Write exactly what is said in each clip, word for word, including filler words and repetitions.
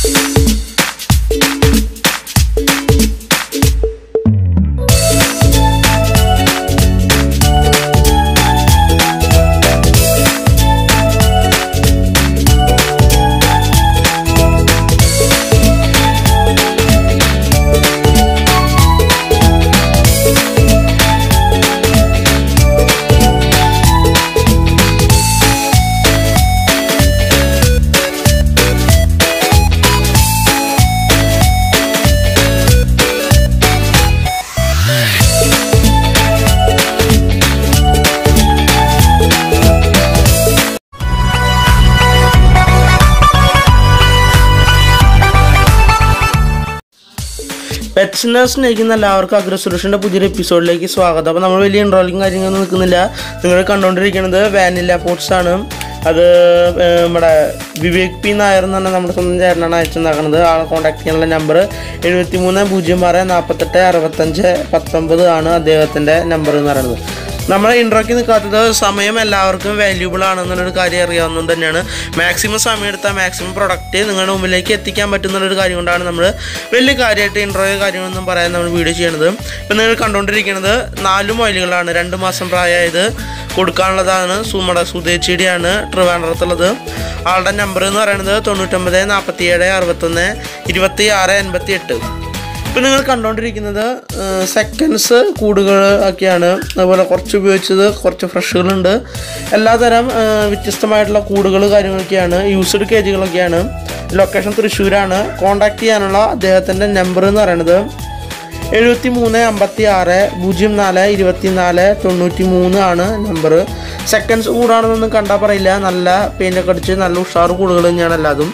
പെറ്റ്സിനെ സ്നേഹിക്കുന്ന എല്ലാവർക്കും അഗ്രസൊല്യൂഷൻ്റെ പുതിയൊരു എപ്പിസോഡിലേക്ക് സ്വാഗതം. അപ്പോൾ നമ്മൾ വലിയ ഇൻട്രോളിങ് കാര്യങ്ങളൊന്നും നിൽക്കുന്നില്ല. നിങ്ങൾ കണ്ടുകൊണ്ടിരിക്കുന്നത് വാനില പോട്ട്സ് ആണ്. അത് നമ്മുടെ വിവേക് പി നായർ എന്ന് പറഞ്ഞാൽ നമ്മുടെ സ്വന്തം ചേട്ടനാണ് അയച്ചുണ്ടാക്കുന്നത്. ആളെ കോൺടാക്ട് ചെയ്യാനുള്ള നമ്പർ എഴുപത്തി മൂന്ന് പൂജ്യം ആറ് നാൽപ്പത്തെട്ട് അറുപത്തഞ്ച് പത്തൊമ്പത് ആണ് അദ്ദേഹത്തിൻ്റെ നമ്പർ എന്ന് പറയുന്നത്. നമ്മൾ ഇൻട്രോയ്ക്ക് നിൽക്കാത്തത് സമയം എല്ലാവർക്കും വാല്യൂബിൾ ആണെന്നുള്ളൊരു കാര്യം അറിയാവുന്നത് തന്നെയാണ്. മാക്സിമം സമയം എടുത്താൽ മാക്സിമം പ്രൊഡക്റ്റ് നിങ്ങളുടെ മുമ്പിലേക്ക് എത്തിക്കാൻ പറ്റുന്നുള്ളൊരു കാര്യം കൊണ്ടാണ് നമ്മൾ വലിയ കാര്യമായിട്ട് ഇൻട്രോയോ കാര്യങ്ങളൊന്നും പറയാൻ നമ്മൾ വീഡിയോ ചെയ്യണത്. ഇപ്പം നിങ്ങൾ കണ്ടുകൊണ്ടിരിക്കുന്നത് നാല് മൊയിലുകളാണ്. രണ്ട് മാസം പ്രായമായത് കൊടുക്കാനുള്ളതാണ്. സുമട സുധേച്ചിയുടെയാണ് ട്രിവാൻഡ്രത്തുള്ളത്. ആളുടെ നമ്പർ എന്ന് പറയുന്നത് തൊണ്ണൂറ്റൊമ്പത് നാൽപ്പത്തി ഏഴ് അറുപത്തൊന്ന് ഇരുപത്തി ആറ് എൺപത്തി എട്ട്. ഇപ്പം നിങ്ങൾ കണ്ടുകൊണ്ടിരിക്കുന്നത് സെക്കൻഡ്സ് കൂടുകൾ ഒക്കെയാണ്. അതുപോലെ കുറച്ച് ഉപയോഗിച്ചത് കുറച്ച് ഫ്രഷുകളുണ്ട്. എല്ലാതരം വ്യത്യസ്തമായിട്ടുള്ള കൂടുകൾ കാര്യങ്ങളൊക്കെയാണ്. യൂസ്ഡ് കേജുകളൊക്കെയാണ്. ലൊക്കേഷൻ തൃശ്ശൂരാണ്. കോൺടാക്ട് ചെയ്യാനുള്ള അദ്ദേഹത്തിൻ്റെ നമ്പർ എന്ന് പറയുന്നത് എഴുപത്തി മൂന്ന് അമ്പത്തി ആറ് പൂജ്യം നാല് ഇരുപത്തി നാല് തൊണ്ണൂറ്റി മൂന്ന് ആണ് നമ്പർ. സെക്കൻഡ്സ് കൂടാണെന്നൊന്നും കണ്ടാൽ പറയില്ല. നല്ല പെയിൻ്റൊക്കെ അടിച്ച് നല്ല ഉഷാറ് കൂടുകൾ തന്നെയാണ് എല്ലാതും.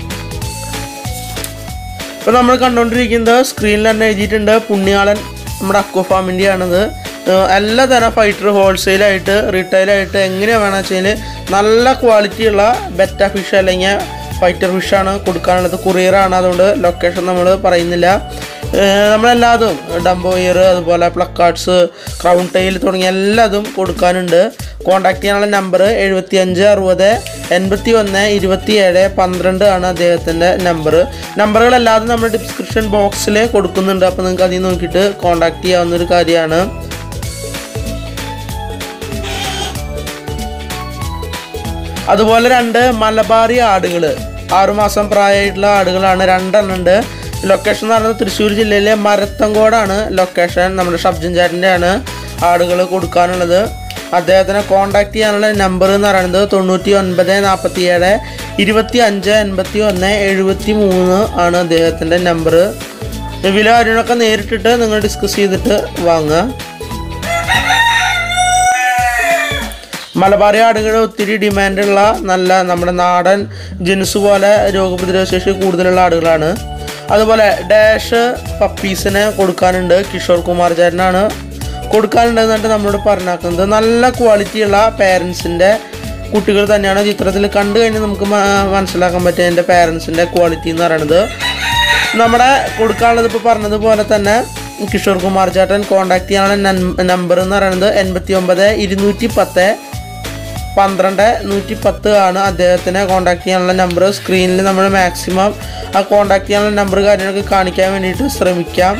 ഇപ്പോൾ നമ്മൾ കണ്ടുകൊണ്ടിരിക്കുന്നത് സ്ക്രീനിൽ തന്നെ എഴുതിയിട്ടുണ്ട് പുണ്യാളൻ നമ്മുടെ അക്വ ഫാമിൻ്റെ ആണത്. എല്ലാ തരം ഫൈറ്റർ ഹോൾസെയിലായിട്ട് റീറ്റെയിലായിട്ട് എങ്ങനെയാണ് വേണമെന്ന് വെച്ചാൽ നല്ല ക്വാളിറ്റിയുള്ള ബെറ്റ ഫിഷ് അല്ലെങ്കിൽ ഫൈറ്റർ ഫിഷാണ് കൊടുക്കാനുള്ളത്. കൊറിയറാണ്. അതുകൊണ്ട് ലൊക്കേഷൻ നമ്മൾ പറയുന്നില്ല. നമ്മളെല്ലാതും ഡംബോയർ അതുപോലെ പ്ലക്കാർഡ്സ് ക്രൗൺ ടെയിൽ തുടങ്ങിയ എല്ലാതും കൊടുക്കാനുണ്ട്. കോൺടാക്ട് ചെയ്യാനുള്ള നമ്പർ എഴുപത്തി അഞ്ച് അറുപത് എൺപത്തി ഒന്ന് ഇരുപത്തി ഏഴ് പന്ത്രണ്ട് ആണ് അദ്ദേഹത്തിൻ്റെ നമ്പർ. നമ്പറുകളല്ലാതെ നമ്മൾ ഡിസ്ക്രിപ്ഷൻ ബോക്സിൽ കൊടുക്കുന്നുണ്ട്. അപ്പോൾ നിങ്ങൾക്ക് അതിൽ നോക്കിയിട്ട് കോൺടാക്ട് ചെയ്യാവുന്നൊരു കാര്യമാണ്. അതുപോലെ രണ്ട് മലബാറി ആടുകൾ ആറുമാസം പ്രായമായിട്ടുള്ള ആടുകളാണ്. രണ്ടെണ്ണം ഉണ്ട്. ലൊക്കേഷൻ എന്ന് പറയുന്നത് തൃശ്ശൂർ ജില്ലയിലെ മരത്തങ്കോടാണ് ലൊക്കേഷൻ. നമ്മുടെ ഷബ്ജൻ ചാറ്റിൻ്റെ ആണ് ആടുകൾ കൊടുക്കാനുള്ളത്. അദ്ദേഹത്തിനെ കോൺടാക്ട് ചെയ്യാനുള്ള നമ്പർ എന്ന് പറയുന്നത് തൊണ്ണൂറ്റി ഒൻപത് നാൽപ്പത്തി ഏഴ് ഇരുപത്തി അഞ്ച് എൺപത്തി ഒന്ന് എഴുപത്തി മൂന്ന് ആണ് അദ്ദേഹത്തിൻ്റെ നമ്പർ. വില കാര്യങ്ങളൊക്കെ നേരിട്ടിട്ട് നിങ്ങൾ ഡിസ്കസ് ചെയ്തിട്ട് വാങ്ങുക. മലബാറി ആടുകൾ ഒത്തിരി ഡിമാൻഡുള്ള നല്ല നമ്മുടെ നാടൻ ജിൻസ് പോലെ രോഗപ്രതിരോധ ശേഷി കൂടുതലുള്ള ആടുകളാണ്. അതുപോലെ ഡാഷ് പപ്പീസിനെ കൊടുക്കാനുണ്ട്. കിഷോർ കുമാർ ചേട്ടനാണ് കൊടുക്കാനുണ്ടെന്നിട്ട് നമ്മളോട് പറഞ്ഞാക്കുന്നത്. നല്ല ക്വാളിറ്റിയുള്ള പേരൻസിൻ്റെ കുട്ടികൾ തന്നെയാണ്. ചിത്രത്തിൽ കണ്ടു കഴിഞ്ഞാൽ നമുക്ക് മനസ്സിലാക്കാൻ പറ്റും എൻ്റെ പേരൻസിൻ്റെ ക്വാളിറ്റി എന്ന് പറയുന്നത്. നമ്മുടെ കൊടുക്കാനുള്ളത് ഇപ്പോൾ പറഞ്ഞതുപോലെ തന്നെ കിഷോർ കുമാർ ചേട്ടൻ കോൺടാക്ട് ചെയ്യാനുള്ള നമ്പർ എന്ന് പറയുന്നത് എൺപത്തി ഒമ്പത് ഇരുന്നൂറ്റി പത്ത് പന്ത്രണ്ട് നൂറ്റി പത്ത് ആണ് അദ്ദേഹത്തിനെ കോൺടാക്ട് ചെയ്യാനുള്ള നമ്പർ. സ്ക്രീനിൽ നമ്മൾ മാക്സിമം ആ കോൺടാക്ട് ചെയ്യാനുള്ള നമ്പർ കാര്യങ്ങളൊക്കെ കാണിക്കാൻ വേണ്ടിയിട്ട് ശ്രമിക്കാം.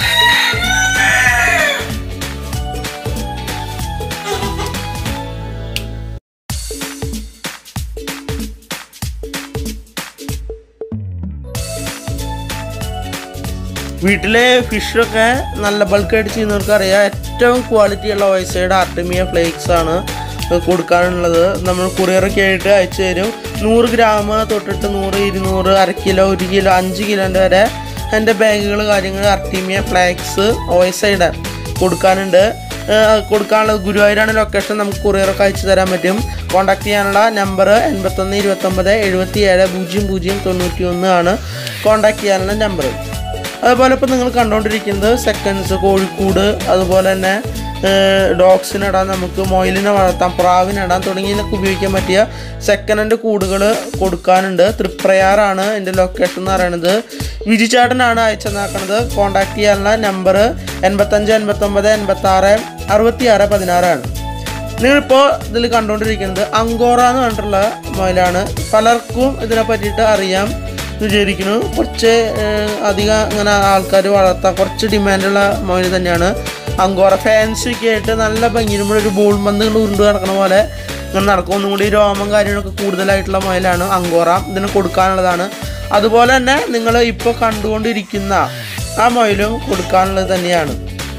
വീട്ടിലെ ഫിഷൊക്കെ നല്ല ബൾക്കായിട്ട് ചെയ്യുന്നവർക്ക് അറിയാം. ഏറ്റവും ക്വാളിറ്റിയുള്ള ഓയിസൈഡ് ആർട്ടിമിയ ഫ്ലേക്സ് ആണ് കൊടുക്കാനുള്ളത്. നമ്മൾ കൊറിയറൊക്കെ ആയിട്ട് അയച്ചു തരും. നൂറ് ഗ്രാം തൊട്ടിട്ട് നൂറ് ഇരുന്നൂറ് അര കിലോ ഒരു കിലോ അഞ്ച് കിലോൻ്റെ വരെ എൻ്റെ ബാഗുകൾ കാര്യങ്ങൾ ആർട്ടിമിയ ഫ്ലേക്സ് ഓയിസൈഡ് കൊടുക്കാനുണ്ട്. കൊടുക്കാനുള്ളത് ഗുരുവായൂരാണ് ലൊക്കേഷൻ. നമുക്ക് കൊറിയറൊക്കെ അയച്ചു തരാൻ പറ്റും. കോൺടാക്ട് ചെയ്യാനുള്ള നമ്പർ എൺപത്തൊന്ന് ഇരുപത്തൊമ്പത് എഴുപത്തി ഏഴ് പൂജ്യം പൂജ്യം തൊണ്ണൂറ്റി ഒന്ന് ആണ് കോൺടാക്ട് ചെയ്യാനുള്ള നമ്പർ. അതുപോലെ ഇപ്പോൾ നിങ്ങൾ കണ്ടുകൊണ്ടിരിക്കുന്നത് സെക്കൻഡ്സ് കോഴിക്കൂട് അതുപോലെ തന്നെ ഡോഗ്സിനിടാൻ നമുക്ക് മൊയിലിനെ വളർത്താം പ്രാവിനിടാൻ തുടങ്ങിയതിനൊക്കെ ഉപയോഗിക്കാൻ പറ്റിയ സെക്കൻഡ് ഹാൻഡ് കൂടുകൾ കൊടുക്കാനുണ്ട്. തൃപ്രയാറാണ് എൻ്റെ ലൊക്കേഷൻ എന്ന് പറയുന്നത്. വിജിചാട്ടനാണ് അയച്ചെന്നാക്കുന്നത്. കോൺടാക്ട് ചെയ്യാനുള്ള നമ്പർ എൺപത്തഞ്ച് എൺപത്തൊമ്പത് എൺപത്തി ആറ് അറുപത്തി ആറ് പതിനാറാണ്. നിങ്ങളിപ്പോൾ ഇതിൽ കണ്ടുകൊണ്ടിരിക്കുന്നത് അങ്കോറ എന്ന് പറഞ്ഞിട്ടുള്ള മൊയിലാണ്. പലർക്കും ഇതിനെ പറ്റിയിട്ട് അറിയാം. വിചാരിക്കുന്നു. കുറച്ച് അധികം അങ്ങനെ ആൾക്കാർ വളർത്താൻ കുറച്ച് ഡിമാൻഡുള്ള മൊയിൽ തന്നെയാണ് അങ്കോറ. ഫാൻസിയൊക്കെ ആയിട്ട് നല്ല ഭംഗിയിലുമ്പോൾ ഒരു ബോൾ പന്ത് കൊണ്ട് ഉരുണ്ട് നടക്കണ പോലെ ഇങ്ങനെ നടക്കും. ഒന്നും കൂടി രോമം കാര്യങ്ങളൊക്കെ കൂടുതലായിട്ടുള്ള മൊയിലാണ് അങ്കോറ. ഇതിന് കൊടുക്കാനുള്ളതാണ്. അതുപോലെ തന്നെ നിങ്ങൾ ഇപ്പോൾ കണ്ടുകൊണ്ടിരിക്കുന്ന ആ മൊയിലും കൊടുക്കാനുള്ളത് തന്നെയാണ്.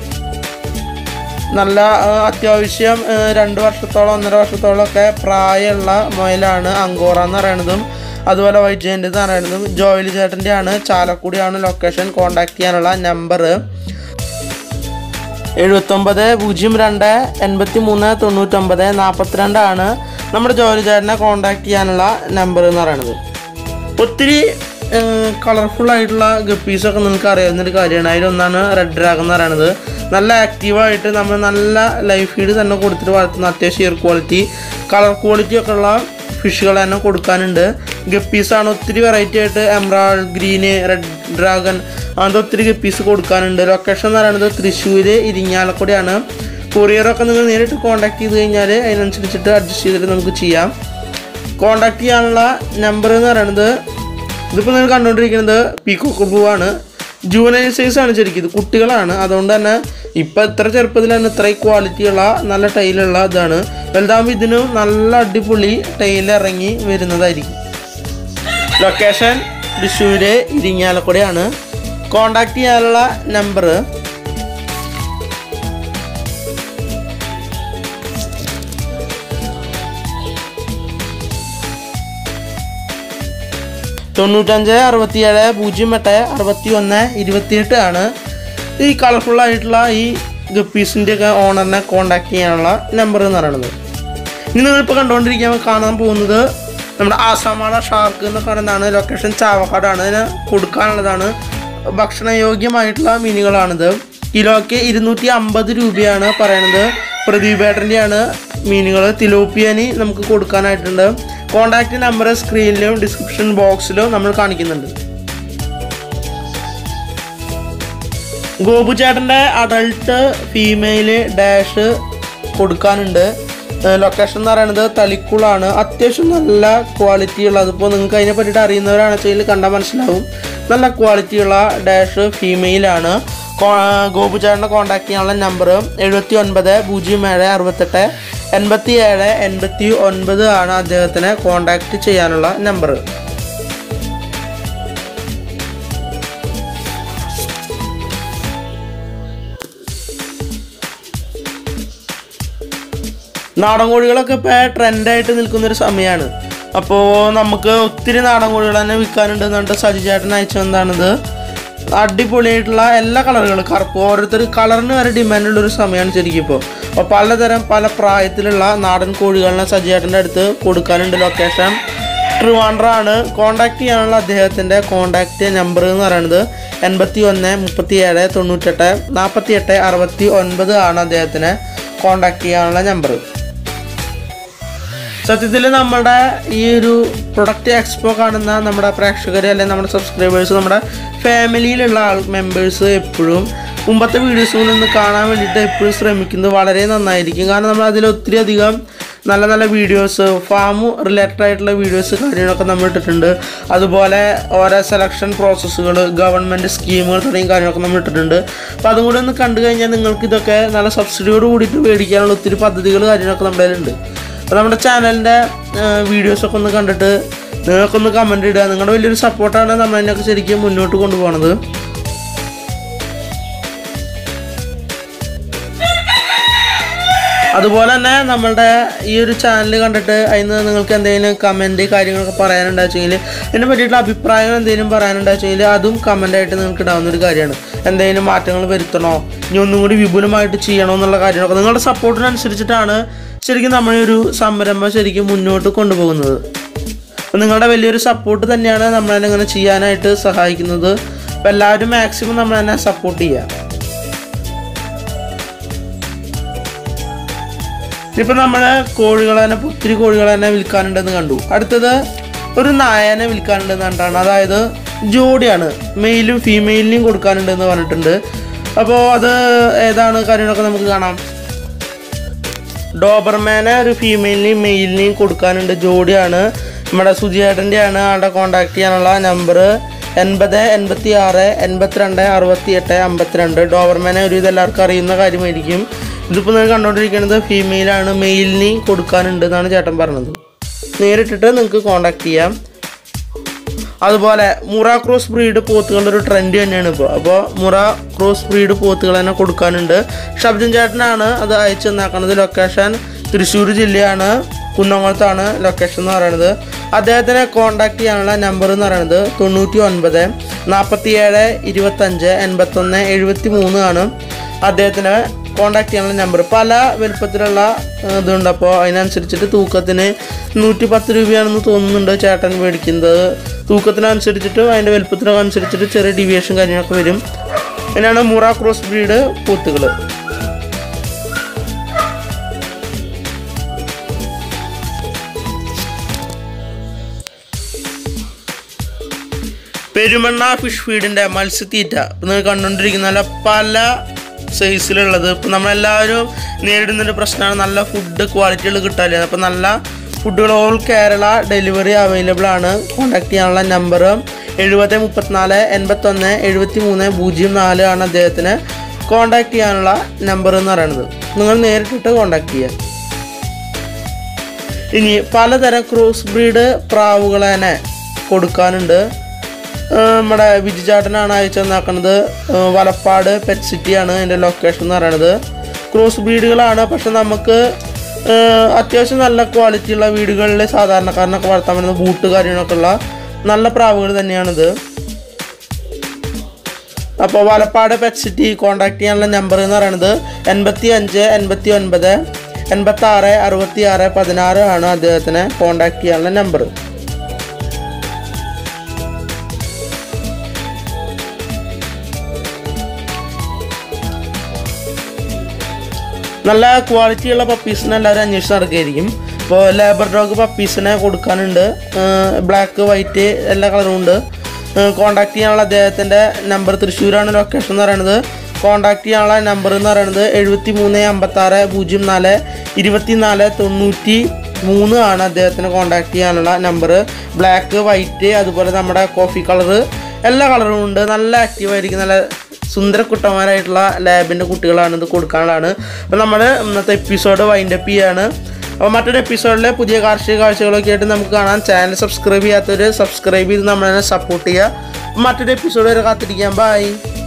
നല്ല അത്യാവശ്യം രണ്ട് വർഷത്തോളം ഒന്നര വർഷത്തോളമൊക്കെ പ്രായമുള്ള മൊയിലാണ് അങ്കോറ എന്ന് പറയുന്നതും അതുപോലെ വൈറ്റ് ജയൻ്റ് എന്ന് പറയുന്നതും. ജോയൽ ചേട്ടൻ്റെ ആണ്, ചാലക്കുടിയാണ് ലൊക്കേഷൻ. കോൺടാക്ട് ചെയ്യാനുള്ള നമ്പർ എഴുപത്തൊമ്പത് പൂജ്യം രണ്ട് എൺപത്തി മൂന്ന് തൊണ്ണൂറ്റൊമ്പത് നാൽപ്പത്തിരണ്ടാണ് നമ്മുടെ ജോയൽ ചേട്ടനെ കോൺടാക്ട് ചെയ്യാനുള്ള നമ്പർ എന്ന് പറയുന്നത്. ഒത്തിരി കളർഫുള്ളായിട്ടുള്ള ഗപ്പീസൊക്കെ നിങ്ങൾക്ക് അറിയാവുന്നൊരു കാര്യമാണ്. അതിലൊന്നാണ് റെഡ് ഡ്രാഗൺ എന്ന് പറയുന്നത്. നല്ല ആക്റ്റീവായിട്ട് നമ്മൾ നല്ല ലൈഫ് ഫീഡ് തന്നെ കൊടുത്തിട്ട് വളർത്തുന്ന അത്യാവശ്യം ഇയർ ക്വാളിറ്റി കളർ ക്വാളിറ്റി ഒക്കെ ഉള്ള ഫിഷുകൾ തന്നെ കൊടുക്കാനുണ്ട്. ഗപ്പീസാണ് ഒത്തിരി വെറൈറ്റി ആയിട്ട് എമറാൾഡ് ഗ്രീന് റെഡ് ഡ്രാഗൺ അങ്ങനത്തെ ഒത്തിരി ഗപ്പീസ് കൊടുക്കാനുണ്ട്. ലൊക്കേഷൻ എന്ന് പറയുന്നത് തൃശ്ശൂർ ഇരിങ്ങാലക്കുടയാണ്. കൊറിയറൊക്കെ നിങ്ങൾ നേരിട്ട് കോൺടാക്ട് ചെയ്ത് കഴിഞ്ഞാൽ അതിനനുസരിച്ചിട്ട് അഡ്ജസ്റ്റ് ചെയ്തിട്ട് നമുക്ക് ചെയ്യാം. കോൺടാക്ട് ചെയ്യാനുള്ള നമ്പർ എന്ന് പറയുന്നത് ഇതിപ്പോൾ നിങ്ങൾ കണ്ടുകൊണ്ടിരിക്കുന്നത് പീക്കോക്ക് ബ്ലൂ ആണ്. ജൂനിയർ സൈസാണ് ശരിക്കും. ഇത് കുട്ടികളാണ്. അതുകൊണ്ട് തന്നെ ഇപ്പം ഇത്ര ചെറുപ്പത്തിൽ തന്നെ ഇത്രയും ക്വാളിറ്റിയുള്ള നല്ല ടൈലുള്ള ഇതാണ്. വലുതാകുമ്പോൾ ഇതിനും നല്ല അടിപൊളി ടൈൽ ഇറങ്ങി വരുന്നതായിരിക്കും. ലൊക്കേഷൻ തൃശ്ശൂർ ഇരിങ്ങാലക്കുടയാണ്. കോൺടാക്ട് ചെയ്യാനുള്ള നമ്പർ തൊണ്ണൂറ്റഞ്ച് അറുപത്തിയേഴ് പൂജ്യം എട്ട് അറുപത്തി ഒന്ന് ഇരുപത്തിയെട്ട് ആണ്. ഈ കളർഫുള്ളായിട്ടുള്ള ഈ ഗപ്പീസിൻ്റെയൊക്കെ ഓണറിനെ കോൺടാക്ട് ചെയ്യാനുള്ള നമ്പർ എന്ന് പറയുന്നത്. ഇനി നിങ്ങളിപ്പോൾ കണ്ടുകൊണ്ടിരിക്കാൻ കാണാൻ പോകുന്നത് നമ്മുടെ ആസാമാള ഷാർക്ക് എന്ന് പറയുന്നതാണ്. ലൊക്കേഷൻ ചാവക്കാടാണ്. ഇതിന് കൊടുക്കാനുള്ളതാണ്. ഭക്ഷണയോഗ്യമായിട്ടുള്ള മീനുകളാണിത്. കിലോയ്ക്ക് ഇരുന്നൂറ്റി അമ്പത് രൂപയാണ് പറയുന്നത്. പ്രദീപേട്ടൻ്റെയാണ് മീനുകൾ. തിലോപ്പിയനി നമുക്ക് കൊടുക്കാനായിട്ടുണ്ട്. കോൺടാക്റ്റ് നമ്പർ സ്ക്രീനിലും ഡിസ്ക്രിപ്ഷൻ ബോക്സിലും നമ്മൾ കാണിക്കുന്നുണ്ട്. ഗോപു ചേട്ടൻ്റെ അഡൾട്ട് ഫീമെയില് ഡാഷ് കൊടുക്കാനുണ്ട്. ലൊക്കേഷൻ എന്ന് പറയുന്നത് തളിക്കുളാണ്. അത്യാവശ്യം നല്ല ക്വാളിറ്റിയുള്ള, അതിപ്പോൾ നിങ്ങൾക്ക് അതിനെ പറ്റിയിട്ട് അറിയുന്നവരാണെന്ന് വെച്ചാൽ കണ്ടാൽ മനസ്സിലാവും. നല്ല ക്വാളിറ്റിയുള്ള ഡാഷ് ഫീമെയിലാണ്. ഗോപു ചേട്ടനെ കോൺടാക്ട് ചെയ്യാനുള്ള നമ്പർ എഴുപത്തി ഒൻപത് പൂജ്യം ഏഴ് അറുപത്തെട്ട് എൺപത്തി ഏഴ് എൺപത്തി ഒൻപത് ആണ് അദ്ദേഹത്തിനെ കോൺടാക്ട് ചെയ്യാനുള്ള നമ്പർ. നാടൻ കോഴികളൊക്കെ ഇപ്പോൾ ട്രെൻഡായിട്ട് നിൽക്കുന്നൊരു സമയമാണ്. അപ്പോൾ നമുക്ക് ഒത്തിരി നാടൻ കോഴികൾ തന്നെ വിൽക്കാനുണ്ട് എന്നിട്ട് സജി ചേട്ടൻ അയച്ചു എന്താണിത്. അടിപൊളിയായിട്ടുള്ള എല്ലാ കളറുകളും കറുപ്പ് ഓരോരുത്തർ കളറിന് വരെ ഡിമാൻഡുള്ളൊരു സമയമാണ് ശരിക്കും ഇപ്പോൾ. അപ്പോൾ പലതരം പല പ്രായത്തിലുള്ള നാടൻ കോഴികളിനെ സജി ചേട്ടൻ്റെ അടുത്ത് കൊടുക്കാനുണ്ട്. ലൊക്കേഷൻ ട്രിവാൻഡ്രമാണ്. കോൺടാക്ട് ചെയ്യാനുള്ള അദ്ദേഹത്തിൻ്റെ കോൺടാക്റ്റ് നമ്പർ എന്ന് പറയുന്നത് എൺപത്തി ഒന്ന് മുപ്പത്തി ഏഴ് തൊണ്ണൂറ്റെട്ട് നാൽപ്പത്തി എട്ട് അറുപത്തി ഒൻപത് ആണ് അദ്ദേഹത്തിനെ കോൺടാക്ട് ചെയ്യാനുള്ള നമ്പർ. സത്യത്തിൽ നമ്മുടെ ഈ ഒരു പ്രൊഡക്റ്റ് എക്സ്പോ കാണുന്ന നമ്മുടെ പ്രേക്ഷകർ അല്ലെങ്കിൽ നമ്മുടെ സബ്സ്ക്രൈബേഴ്സ് നമ്മുടെ ഫാമിലിയിലുള്ള ആൾ മെമ്പേഴ്സ് എപ്പോഴും മുമ്പത്തെ വീഡിയോസുകളിൽ നിന്ന് കാണാൻ വേണ്ടിയിട്ട് എപ്പോഴും ശ്രമിക്കുന്നത് വളരെ നന്നായിരിക്കും. കാരണം നമ്മൾ അതിൽ ഒത്തിരി അധികം നല്ല നല്ല വീഡിയോസ് ഫാം റിലേറ്റഡ് ആയിട്ടുള്ള വീഡിയോസ് കാര്യങ്ങളൊക്കെ നമ്മൾ ഇട്ടിട്ടുണ്ട്. അതുപോലെ ഓരോ സെലക്ഷൻ പ്രോസസ്സുകൾ ഗവൺമെൻറ് സ്കീമുകൾ തുടങ്ങിയ കാര്യങ്ങളൊക്കെ നമ്മൾ ഇട്ടിട്ടുണ്ട്. അപ്പോൾ അതും കൂടി ഒന്ന് കണ്ടു കഴിഞ്ഞാൽ നിങ്ങൾക്ക് ഇതൊക്കെ നല്ല സബ്സിഡിയോട് കൂടിയിട്ട് മേടിക്കാനുള്ള ഒത്തിരി പദ്ധതികൾ കാര്യങ്ങളൊക്കെ നമ്മുടെ കയ്യിലുണ്ട്. അപ്പോൾ നമ്മുടെ ചാനലിൻ്റെ വീഡിയോസൊക്കെ ഒന്ന് കണ്ടിട്ട് നിങ്ങൾക്കൊന്ന് കമൻറ്റ് ഇടുക. നിങ്ങളുടെ വലിയൊരു സപ്പോർട്ടാണ് നമ്മളതിനൊക്കെ ശരിക്കും മുന്നോട്ട് കൊണ്ടുപോകുന്നത്. അതുപോലെ തന്നെ നമ്മളുടെ ഈ ഒരു ചാനൽ കണ്ടിട്ട് അതിന് നിങ്ങൾക്ക് എന്തെങ്കിലും കമൻറ്റ് കാര്യങ്ങളൊക്കെ പറയാനുണ്ടാച്ചെങ്കിൽ ഇതിനെ പറ്റിയിട്ടുള്ള അഭിപ്രായങ്ങൾ എന്തെങ്കിലും പറയാനുണ്ടാച്ചെങ്കിൽ അതും കമൻറ്റായിട്ട് നിങ്ങൾക്ക് ഇടാവുന്ന ഒരു കാര്യമാണ്. എന്തെങ്കിലും മാറ്റങ്ങൾ വരുത്തണോ ഇനി ഒന്നും കൂടി വിപുലമായിട്ട് ചെയ്യണോ എന്നുള്ള കാര്യങ്ങളൊക്കെ നിങ്ങളുടെ സപ്പോർട്ടിനനുസരിച്ചിട്ടാണ് ശരിക്കും നമ്മളൊരു സംരംഭം ശരിക്കും മുന്നോട്ട് കൊണ്ടുപോകുന്നത്. അപ്പോൾ നിങ്ങളുടെ വലിയൊരു സപ്പോർട്ട് തന്നെയാണ് നമ്മളതിനെ ഇങ്ങനെ ചെയ്യാനായിട്ട് സഹായിക്കുന്നത്. അപ്പോൾ എല്ലാവരും മാക്സിമം നമ്മളതിനെ സപ്പോർട്ട് ചെയ്യുക. ഇപ്പം നമ്മൾ കോഴികൾ തന്നെ ഒത്തിരി കോഴികൾ തന്നെ വിൽക്കാനുണ്ടെന്ന് കണ്ടു. അടുത്തത് ഒരു നായനെ വിൽക്കാനുണ്ടെന്ന് കണ്ടാണ്. അതായത് ജോഡിയാണ്, മെയിലും ഫീമെയിലിനെയും കൊടുക്കാനുണ്ടെന്ന് പറഞ്ഞിട്ടുണ്ട്. അപ്പോൾ അത് ഏതാണ് കാര്യങ്ങളൊക്കെ നമുക്ക് കാണാം. ഡോബർമാനെ ഒരു ഫീമെയിലിനെയും മെയിലിനെയും കൊടുക്കാനുണ്ട്. ജോഡിയാണ്. നമ്മുടെ സുജിയേട്ടൻ്റെയാണ്. ആളുടെ കോൺടാക്ട് ചെയ്യാനുള്ള നമ്പർ എൺപത് എൺപത്തി ആറ് എൺപത്തിരണ്ട് അറുപത്തി എട്ട് അമ്പത്തിരണ്ട്. ഡോവർമാനെ ഒരുവിധം എല്ലാവർക്കും അറിയുന്ന കാര്യമായിരിക്കും. ഇതിപ്പോൾ നിങ്ങൾ കണ്ടുകൊണ്ടിരിക്കുന്നത് ഫീമെയിലാണ്, മെയിലിന് കൊടുക്കാനുണ്ട് എന്നാണ് ചേട്ടൻ പറഞ്ഞത്. നേരിട്ടിട്ട് നിങ്ങൾക്ക് കോൺടാക്ട് ചെയ്യാം. അതുപോലെ മുറ ക്രോസ് ബ്രീഡ് പോത്തുകളുടെ ഒരു ട്രെൻഡ് തന്നെയാണ് ഇപ്പോൾ. അപ്പോൾ മുറ ക്രോസ് ബ്രീഡ് പോത്തുകൾ തന്നെ കൊടുക്കാനുണ്ട്. ഷബ്ജൻ ചേട്ടനാണ് അത് അയച്ചു തന്നാക്കുന്നത്. ലൊക്കേഷൻ തൃശ്ശൂർ ജില്ലയാണ്, കുന്നംകുളത്താണ് ലൊക്കേഷൻ എന്ന് പറയുന്നത്. അദ്ദേഹത്തിനെ കോൺടാക്ട് ചെയ്യാനുള്ള നമ്പർ എന്ന് പറയുന്നത് തൊണ്ണൂറ്റി ഒൻപത് നാൽപ്പത്തി ഏഴ് ഇരുപത്തഞ്ച് എൺപത്തൊന്ന് എഴുപത്തി മൂന്ന് ആണ് അദ്ദേഹത്തിനെ കോൺടാക്ട് ചെയ്യാനുള്ള നമ്പർ. പല വലുപ്പത്തിലുള്ള ഇതുണ്ട്. അപ്പോൾ അതിനനുസരിച്ചിട്ട് തൂക്കത്തിന് നൂറ്റി പത്ത് രൂപയാണെന്ന് തോന്നുന്നുണ്ട് ചേട്ടൻ മേടിക്കുന്നത്. തൂക്കത്തിനനുസരിച്ചിട്ടും അതിൻ്റെ വലുപ്പത്തിനൊക്കെ അനുസരിച്ചിട്ട് ചെറിയ ഡീവിയേഷൻ കാര്യങ്ങളൊക്കെ വരും. അതിനാണ് മുറ ക്രോസ് ബ്രീഡ് പോത്തുകൾ. പെരുമണ്ണ ഫിഷ് ഫീഡിൻ്റെ മത്സ്യത്തീറ്റ നിങ്ങൾ കണ്ടുകൊണ്ടിരിക്കുന്ന പല സൈസിലുള്ളത്. ഇപ്പം നമ്മളെല്ലാവരും നേരിടുന്നൊരു പ്രശ്നമാണ് നല്ല ഫുഡ് ക്വാളിറ്റികൾ കിട്ടാനില്ല. അപ്പം നല്ല ഫുഡുകൾ ഓൾ കേരള ഡെലിവറി അവൈലബിൾ ആണ്. കോൺടാക്ട് ചെയ്യാനുള്ള നമ്പർ എഴുപത് മുപ്പത്തിനാല് എൺപത്തൊന്ന് എഴുപത്തി മൂന്ന് പൂജ്യം നാല് ആണ് അദ്ദേഹത്തിന് കോൺടാക്ട് ചെയ്യാനുള്ള നമ്പർ എന്ന് പറയുന്നത്. നിങ്ങൾ നേരിട്ടിട്ട് കോൺടാക്ട് ചെയ്യുക. ഇനി പലതരം ക്രോസ് ബ്രീഡ് പ്രാവുകളെ തന്നെ കൊടുക്കാനുണ്ട്. നമ്മുടെ വിജിചാട്ടനാണ് അയച്ചു തന്നാക്കുന്നത്. വലപ്പാട് പെറ്റ് സിറ്റിയാണ് എൻ്റെ ലൊക്കേഷൻ എന്ന് പറയുന്നത്. ക്രോസ് ബ്രീഡുകളാണ്, പക്ഷെ നമുക്ക് അത്യാവശ്യം നല്ല ക്വാളിറ്റിയുള്ള വീടുകളിൽ സാധാരണക്കാരനൊക്കെ വളർത്താൻ പറ്റുന്ന ബൂട്ട് കാര്യങ്ങളൊക്കെ ഉള്ള നല്ല പ്രാവുകൾ തന്നെയാണിത്. അപ്പോൾ വലപ്പാട് പെറ്റ് സിറ്റി കോൺടാക്ട് ചെയ്യാനുള്ള നമ്പർ എന്ന് പറയുന്നത് എൺപത്തി അഞ്ച് എൺപത്തി ഒൻപത് എൺപത്തി ആറ് അറുപത്തി ആറ് പതിനാറ് ആണ് അദ്ദേഹത്തിനെ കോൺടാക്ട് ചെയ്യാനുള്ള നമ്പർ. നല്ല ക്വാളിറ്റിയുള്ള പപ്പീസിനെ എല്ലാവരും അന്വേഷിച്ച് നടക്കുകയായിരിക്കും. ഇപ്പോൾ ലേബർ ഡോഗ് പപ്പീസിനെ കൊടുക്കാനുണ്ട്. ബ്ലാക്ക് വൈറ്റ് എല്ലാ കളറും ഉണ്ട്. കോൺടാക്ട് ചെയ്യാനുള്ള അദ്ദേഹത്തിൻ്റെ നമ്പർ തൃശ്ശൂരാണ് ലൊക്കേഷൻ എന്ന് പറയുന്നത്. കോൺടാക്ട് ചെയ്യാനുള്ള നമ്പർ എന്ന് പറയുന്നത് എഴുപത്തി മൂന്ന് അമ്പത്താറ് പൂജ്യം നാല് ഇരുപത്തി നാല് തൊണ്ണൂറ്റി മൂന്ന് ആണ് അദ്ദേഹത്തിന് കോൺടാക്ട് ചെയ്യാനുള്ള നമ്പർ. ബ്ലാക്ക് വൈറ്റ് അതുപോലെ നമ്മുടെ കോഫി കളറ് എല്ലാ കളറും ഉണ്ട്. നല്ല ആക്റ്റീവായിരിക്കും, നല്ല സുന്ദരക്കുട്ടന്മാരായിട്ടുള്ള ലാബിൻ്റെ കുട്ടികളാണ് ഇത് കൊടുക്കാനുള്ളതാണ്. അപ്പോൾ നമ്മൾ ഇന്നത്തെ എപ്പിസോഡ് വൈൻഡപ്പ് ചെയ്യാണ്. അപ്പോൾ മറ്റൊരു എപ്പിസോഡിലെ പുതിയ കാർഷിക കാഴ്ചകളൊക്കെ ആയിട്ട് നമുക്ക് കാണാം. ചാനൽ സബ്സ്ക്രൈബ് ചെയ്യാത്തവർ സബ്സ്ക്രൈബ് ചെയ്ത് നമ്മളെ സപ്പോർട്ട് ചെയ്യുക. മറ്റൊരു എപ്പിസോഡ് വരെ കാത്തിരിക്കാം. ബൈ.